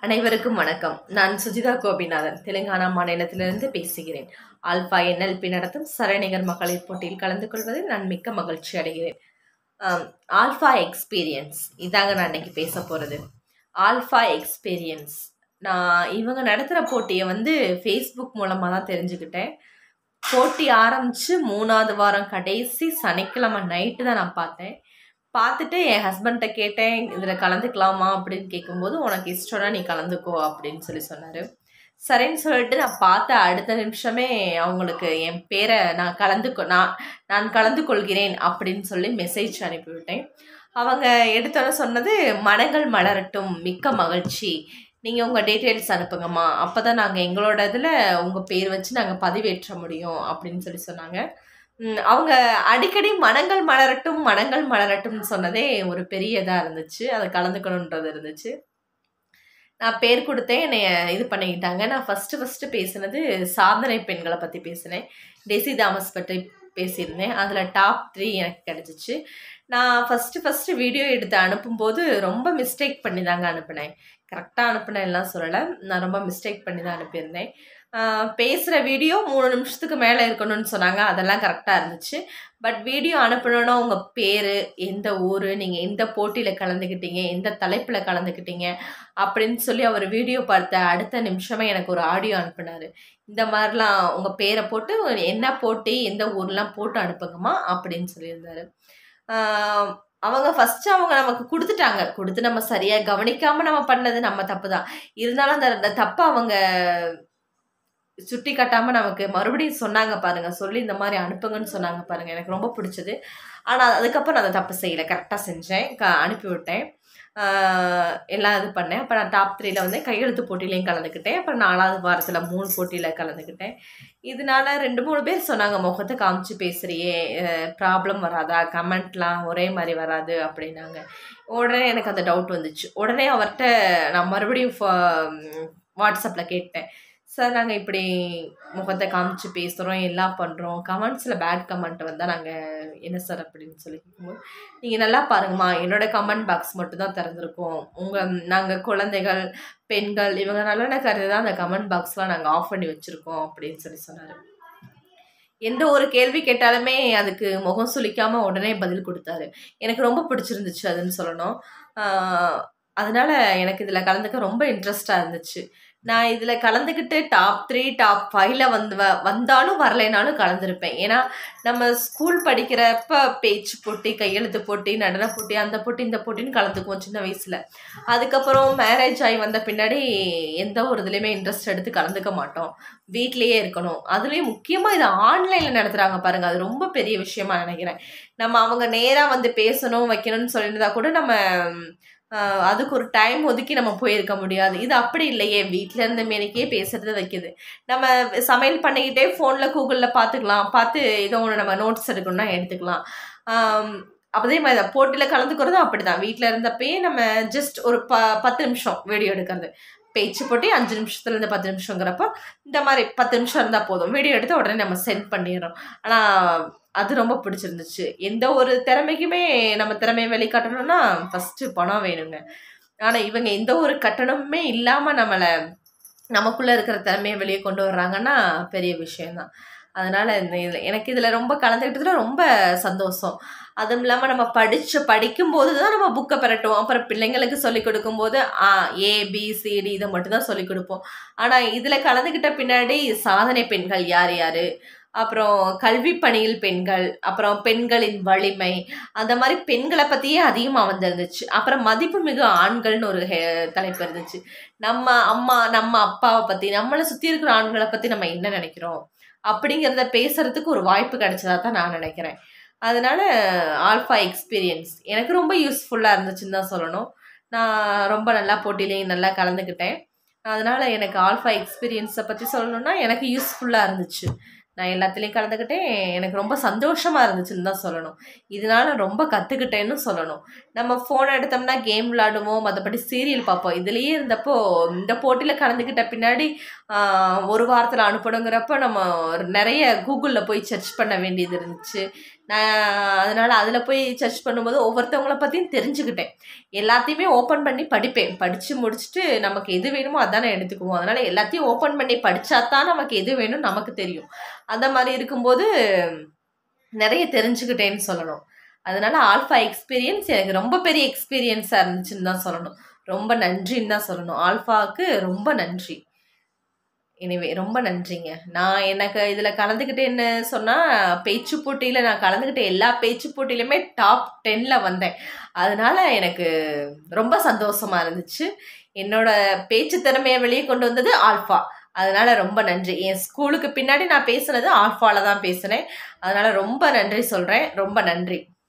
அனைவருக்கும் வணக்கம். நான் சுஜிதா கோபிநாதன், தெலுங்கானா மாநிலத்திலிருந்து பேசுகிறேன். ஆல்பா NLP நடத்தும் சரணிகர் மகளிர் போட்டியில் கலந்து கொள்வதில் நான் மிக்க மகிழ்ச்சி அடைகிறேன். ஆல்பா எக்ஸ்பீரியன்ஸ் இதாங்க நான் இன்னைக்கு பேச போகிறது. ஆல்பா எக்ஸ்பீரியன்ஸ் இவங்க நடத்துகிற போட்டியை ஃபேஸ்புக் மூலமாக தான் தெரிஞ்சுக்கிட்டேன். போட்டி ஆரம்பித்து 3வது வாரம் கடைசி சனிக்கிழமை நைட்டு தான் நான் பார்த்தேன். பார்த்துட்டு என் ஹஸ்பண்ட்ட கேட்டேன், இதில் கலந்துக்கலாமா அப்படின்னு கேட்கும்போது, உனக்கு இஷ்டம்னா நீ கலந்துக்கோ அப்படின்னு சொன்னார். சரின்னு சொல்லிட்டு நான் பார்த்த அடுத்த நிமிஷமே அவங்களுக்கு என் பேரை நான் கலந்து கொள்கிறேன் அப்படின்னு சொல்லி மெசேஜ் அனுப்பிவிட்டேன். அவங்க எடுத்தோன்னு சொன்னது, மனங்கள் மலரட்டும், மிக்க மகிழ்ச்சி, நீங்கள் உங்கள் டீட்டெயில்ஸ் அனுப்புங்கம்மா, அப்போ தான் நாங்கள் எங்களோட இதில் உங்கள் பேர் வச்சு நாங்கள் பதிவேற்ற முடியும் அப்படின்னு சொன்னாங்க. அவங்க அடிக்கடி மனங்கள் மலரட்டும்னு சொன்னதே ஒரு பெரிய இதாக இருந்துச்சு. அதை கலந்துக்கணுன்றது இருந்துச்சு. நான் பேர் கொடுத்தேன், என்னை இது பண்ணிக்கிட்டாங்க. நான் ஃபஸ்ட்டு பேசினது சாதனை பெண்களை பற்றி பேசினேன். டெசி தாமஸ் பற்றி பேசியிருந்தேன். அதில் டாப் 3 எனக்கு கிடச்சிச்சு. நான் ஃபஸ்ட்டு வீடியோ எடுத்து அனுப்பும்போது ரொம்ப மிஸ்டேக் பண்ணி தாங்க அனுப்பினேன். கரெக்டாக அனுப்பினேன் எல்லாம் சொல்லலை, நான் ரொம்ப மிஸ்டேக் பண்ணி தான் அனுப்பியிருந்தேன். பேசுகிற வீடியோ 3 நிமிஷத்துக்கு மேலே இருக்கணும்னு சொன்னாங்க, அதெல்லாம் கரெக்டாக இருந்துச்சு. பட் வீடியோ அனுப்பணுன்னா உங்கள் பேர், எந்த ஊர், நீங்கள் எந்த போட்டியில் கலந்துக்கிட்டீங்க, எந்த தலைப்பில் கலந்துக்கிட்டீங்க அப்படின்னு சொல்லி அவர் வீடியோ பார்த்த அடுத்த நிமிஷமே எனக்கு ஒரு ஆடியோ அனுப்பினார். இந்த மாதிரிலாம் உங்கள் பேரை போட்டு என்ன போட்டி, எந்த ஊர்லாம் போட்டு அனுப்புங்கம்மா அப்படின்னு சொல்லியிருந்தார். அவங்க நமக்கு கொடுத்து நம்ம சரியாக கவனிக்காமல் நம்ம பண்ணது நம்ம தப்பு தான். இருந்தாலும் அந்த தப்பை அவங்க சுட்டி காட்டாமல் நமக்கு மறுபடியும் சொன்னாங்க பாருங்க, சொல்லி இந்த மாதிரி அனுப்புங்கன்னு சொன்னாங்க பாருங்க, எனக்கு ரொம்ப பிடிச்சது. ஆனால் அதுக்கப்புறம் நான் அதை தப்பு செய்யலை, கரெக்டாக செஞ்சேன், அனுப்பிவிட்டேன், எல்லாம் இது பண்ணேன். அப்போ நான் டாப் 3ல் கையெழுத்து போட்டியிலையும் கலந்துக்கிட்டேன். அப்புறம் 4வது வாரத்தில் 3 போட்டியில் கலந்துக்கிட்டேன். இதனால 2-3 பேர் சொன்னாங்க, முகத்தை காமிச்சு பேசுகிறியே, ப்ராப்ளம் வராதா, கமெண்ட்லாம் ஒரே மாதிரி வராது அப்படின்னாங்க. உடனே எனக்கு அந்த டவுட் வந்துச்சு. உடனே அவர்கிட்ட நான் மறுபடியும் வாட்ஸ்அப்பில் கேட்டேன், சார் நாங்கள் இப்படி முகத்தை காமிச்சு பேசுகிறோம், எல்லாம் பண்ணுறோம், கமெண்ட்ஸில் பேட் கமெண்ட் வந்தால் நாங்கள் என்ன சார் அப்படின்னு சொல்லி கேட்கும்போது, நீங்கள் நல்லா பாருங்கம்மா, என்னோடய கமெண்ட் பாக்ஸ் மட்டும்தான் திறந்துருக்கோம், நாங்கள் குழந்தைகள், பெண்கள் இவங்க நல்ல கருதி தான் அந்த கமெண்ட் பாக்ஸ்லாம் நாங்கள் ஆஃப் பண்ணி வச்சுருக்கோம் அப்படின்னு சொன்னார். எந்த ஒரு கேள்வி கேட்டாலுமே அதுக்கு முகம் சுளிக்காமல் உடனே பதில் கொடுத்தாரு. எனக்கு ரொம்ப பிடிச்சிருந்துச்சு அதுன்னு சொல்லணும். அதனால் எனக்கு இதில் கலந்துக்க ரொம்ப இன்ட்ரெஸ்டாக இருந்துச்சு. நான் இதில் கலந்துக்கிட்டு டாப் 3 டாப் 5ல் வந்தாலும் வரலைனாலும் கலந்துருப்பேன். ஏன்னா நம்ம ஸ்கூல் படிக்கிறப்ப பேச்சு போட்டி, கையெழுத்து போட்டி, நடன போட்டி, அந்த போட்டி இந்த போட்டின்னு கலந்துக்குவோம் சின்ன வயசில். அதுக்கப்புறம் மேரேஜ் ஆகி வந்த பின்னாடி எந்த ஒரு இதுலேயுமே இன்ட்ரெஸ்ட் எடுத்து கலந்துக்க மாட்டோம், வீட்லேயே இருக்கணும். அதுலேயும் முக்கியமாக இது ஆன்லைனில் நடத்துகிறாங்க பாருங்கள், அது ரொம்ப பெரிய விஷயமா நினைக்கிறேன். நம்ம அவங்க நேராக பேசணும் வைக்கணும்னு சொல்லியிருந்தா கூட நம்ம அதுக்கு ஒரு டைம் ஒதுக்கி நம்ம போயிருக்க முடியாது. இது அப்படி இல்லையே, வீட்டில் இருந்த மாரிக்கே பேசுறது வைக்கிது. நம்ம சமையல் பண்ணிக்கிட்டே ஃபோனில் கூகுளில் பார்த்து ஏதோ ஒன்று நம்ம நோட்ஸ் எடுக்கணும்னா எடுத்துக்கலாம். அதே மாதிரி தான் போட்டியில் கலந்துக்கிறதும் அப்படி தான். வீட்டில் இருந்தப்பயே நம்ம ஜஸ்ட் ஒரு 10 நிமிஷம் வீடியோ எடுக்கிறது, பேச்சு போட்டி 5 நிமிஷத்துலேருந்து 10 நிமிஷங்கிறப்போ இந்த மாதிரி 10 நிமிஷம் இருந்தால் போதும், வீடியோ எடுத்து உடனே நம்ம சென்ட் பண்ணிடுறோம். ஆனால் அது ரொம்ப பிடிச்சிருந்துச்சு. எந்த ஒரு திறமைக்குமே நம்ம திறமையை வெளிக்காட்டணும்னா ஃபஸ்ட்டு பணம் வேணுங்க. ஆனால் இவங்க எந்த ஒரு கட்டணமுமே இல்லாமல் நமக்குள்ளே இருக்கிற திறமையை வெளியே கொண்டு வர்றாங்கன்னா பெரிய விஷயந்தான். அதனால் எனக்கு இதில் ரொம்ப கலந்துக்கிட்டதுல ரொம்ப சந்தோஷம். அதுவும் இல்லாமல் நம்ம படிக்கும்போது தான் நம்ம புக்கை பெறட்டும், அப்புறம் பிள்ளைங்களுக்கு சொல்லிக் கொடுக்கும்போது ABCD இதை மட்டும்தான் சொல்லிக் கொடுப்போம். ஆனால் இதில் கலந்துக்கிட்ட பின்னாடி சாதனை பெண்கள் யார் யார், அப்புறம் கல்வி பணியில் பெண்கள், அப்புறம் பெண்களின் வலிமை, அந்த மாதிரி பெண்களை பற்றியே அதிகமாக வந்துருந்துச்சு. அப்புறம் மதிப்புமிகு ஆண்கள்னு ஒரு தலைப்பு இருந்துச்சு. நம்ம அம்மா நம்ம அப்பாவை பற்றி, நம்மளை சுற்றி இருக்கிற ஆண்களை பற்றி நம்ம என்ன நினைக்கிறோம் அப்படிங்கிறத பேசுகிறதுக்கு ஒரு வாய்ப்பு கிடைச்சதா தான் நான் நினைக்கிறேன். அதனால் ஆல்பா எக்ஸ்பீரியன்ஸ் எனக்கு ரொம்ப யூஸ்ஃபுல்லாக இருந்துச்சுன்னு தான் சொல்லணும். நான் ரொம்ப நல்லா போட்டியிலையும் நல்லா கலந்துக்கிட்டேன். அதனால் எனக்கு ஆல்பா எக்ஸ்பீரியன்ஸை பற்றி சொல்லணுன்னா எனக்கு யூஸ்ஃபுல்லாக இருந்துச்சு. நான் எல்லாத்துலேயும் கலந்துக்கிட்டேன், எனக்கு ரொம்ப சந்தோஷமாக இருந்துச்சுன்னு தான் சொல்லணும். இதனால் ரொம்ப கற்றுக்கிட்டேன்னு சொல்லணும். நம்ம ஃபோன் எடுத்தோம்னா கேம் விளாடுவோம், மற்றபடி சீரியல் பார்ப்போம். இதுலேயே இருந்தப்போ இந்த போட்டியில் கலந்துக்கிட்ட பின்னாடி 1 வாரத்தில் அனுப்பணுங்கிறப்ப நம்ம நிறைய கூகுளில் போய் சர்ச் பண்ண வேண்டியது இருந்துச்சு. நான் அதனால் அதில் போய் சர்ச் பண்ணும்போது ஒவ்வொருத்தவங்கள பற்றியும் தெரிஞ்சுக்கிட்டேன். எல்லாத்தையுமே ஓப்பன் பண்ணி படிப்பேன். படித்து முடிச்சுட்டு நமக்கு எது வேணுமோ அதானே எடுத்துக்குவோம். அதனால் எல்லாத்தையும் ஓப்பன் பண்ணி படித்தா தான் நமக்கு எது வேணும் நமக்கு தெரியும். அந்த மாதிரி இருக்கும்போது நிறைய தெரிஞ்சுக்கிட்டேன்னு சொல்லணும். அதனால் ஆல்ஃபா எக்ஸ்பீரியன்ஸ் எனக்கு ரொம்ப பெரிய எக்ஸ்பீரியன்ஸாக இருந்துச்சுன்னு தான் சொல்லணும். ரொம்ப நன்றின்னு தான் சொல்லணும். ஆல்ஃபாவுக்கு ரொம்ப நன்றி. எனிவே ரொம்ப நன்றிங்க. நான் எனக்கு இதில் கலந்துக்கிட்டேன்னு சொன்னால், பேச்சு போட்டியில் நான் கலந்துக்கிட்ட எல்லா பேச்சு போட்டியிலுமே டாப் 10ல் வந்தேன். அதனால எனக்கு ரொம்ப சந்தோஷமா இருந்துச்சு. என்னோட பேச்சு திறமையை வெளியே கொண்டு வந்தது ஆல்ஃபா. அதனால ரொம்ப நன்றி. என் ஸ்கூலுக்கு பின்னாடி நான் பேசுனது ஆல்ஃபாவில் தான் பேசினேன். அதனால ரொம்ப நன்றி சொல்கிறேன். ரொம்ப நன்றி.